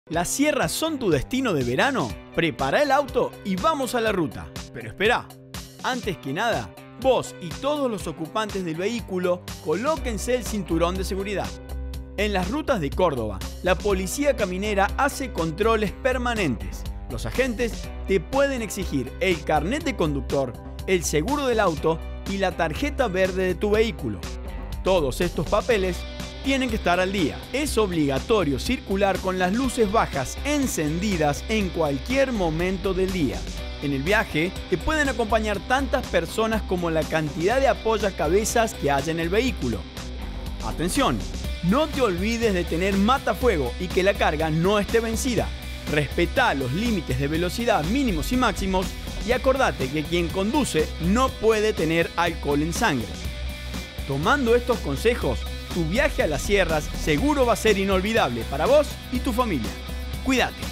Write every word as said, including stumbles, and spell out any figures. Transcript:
¿Las sierras son tu destino de verano? Prepara el auto y vamos a la ruta. Pero espera, antes que nada, vos y todos los ocupantes del vehículo colóquense el cinturón de seguridad. En las rutas de Córdoba, la policía caminera hace controles permanentes. Los agentes te pueden exigir el carnet de conductor, el seguro del auto y la tarjeta verde de tu vehículo. Todos estos papeles tienen que estar al día. Es obligatorio circular con las luces bajas encendidas en cualquier momento del día. En el viaje te pueden acompañar tantas personas como la cantidad de apoyacabezas que haya en el vehículo. Atención, no te olvides de tener matafuego y que la carga no esté vencida. Respetá los límites de velocidad mínimos y máximos y acordate que quien conduce no puede tener alcohol en sangre. Tomando estos consejos, tu viaje a las sierras seguro va a ser inolvidable para vos y tu familia. Cuídate.